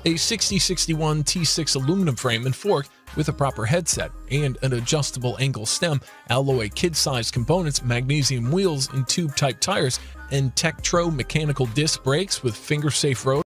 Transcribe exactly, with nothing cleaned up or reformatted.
a sixty sixty-one T six aluminum frame and fork with a proper headset, and an adjustable angle stem, alloy kid-sized components, magnesium wheels and tube-type tires, and Tektro mechanical disc brakes with finger-safe road.